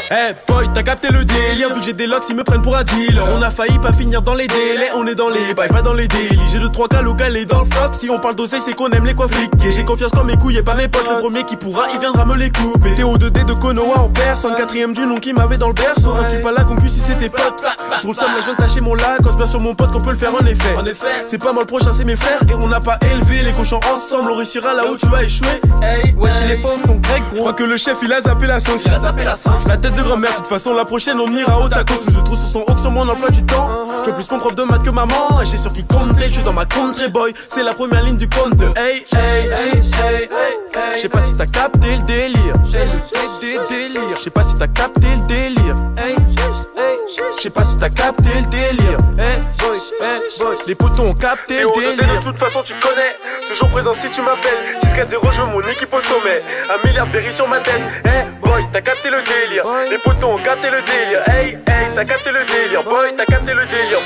Eh boy, t'as capté le délire. Vu que j'ai des locks, ils me prennent pour un dealer. On a failli pas finir dans les délais. On est dans les bails, pas dans les délits. J'ai 2-3 cas local et dans le floc. Si on parle d'oseille, c'est qu'on aime les coins fliqués. J'ai confiance dans mes couilles et pas mes potes. Le premier qui pourra, il viendra me les couper. TO2D de Konoha en personne. 4ème du nom qui m'avait dans le berceau. Insulte pas la concu si c'est tes potes. Je trouve ça me la joint de tâcher mon lac. Quand bien sur mon pote qu'on peut le faire en effet. C'est pas moi le prochain, c'est mes frères. Et on n'a pas élevé les cochons ensemble. On réussira là où tu as échoué. Hey, wesh, il est pauvre ton grec, gros. Je crois que le chef il a zappé la sauce. La tête de grand-mère, de toute façon la prochaine on ira au tacos. Plus je trouve sur son haut que sur mon emploi du temps. Je veux plus mon prof de maths que maman. Et j'ai sur qui compter, je suis dans ma country boy. C'est la première ligne du compte. Hey, hey, hey, hey, hey. Je sais pas si t'as capté le délire. Je sais pas si t'as capté le délire. Je sais pas si t'as capté le délire. Les potos ont capté le délire. De toute façon tu connais. Toujours présent si tu m'appelles. 6-4-0, je veux mon équipe au sommet. 1 milliard de berries sur ma tête. Hey boy, t'as capté le délire. Les potos ont capté le délire. Hey, hey, t'as capté le délire. Boy, t'as capté le délire.